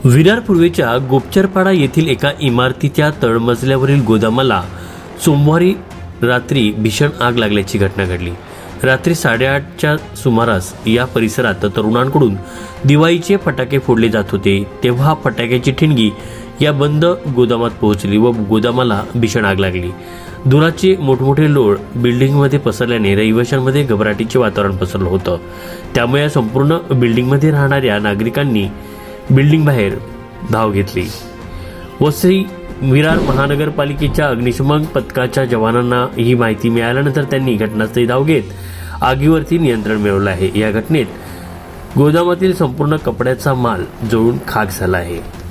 विरार पूर्वेच्या गोपचरपाडा येथील एका इमारतीच्या तळमजल्यावरील गोदामाला सोमवारी रात्री भीषण आग लागल्याची घटना घडली। रात्री 8:30च्या सुमारास या परिसरात तरुणांकडून दिवाळीचे फटाके फोडले जात होते, तेव्हा फटाक्याची ठिणगी या बंद गोदामात पोहोचली व गोदामाला भीषण आग लागली। धुराचे मोठमोठे लोळ बिल्डिंगमध्ये पसरल्याने रहिवाशांमध्ये घबराटीचे वातावरण पसरलं होतं। त्यामुळे या संपूर्ण बिल्डिंगमध्ये राहणाऱ्या नागरिकांनी बिल्डिंग बाहेर धाव घेतली। वसई विरार महानगरपालिकेच्या अग्निशमन पथकाच्या जवानांना ही माहिती मिळाल्यानंतर त्यांनी घटनास्थळी धाव घेत आगीवरती नियंत्रण मिळवलं आहे। या घटनेत गोदामातील संपूर्ण कपड्याचा माल जळून खाक झाला आहे।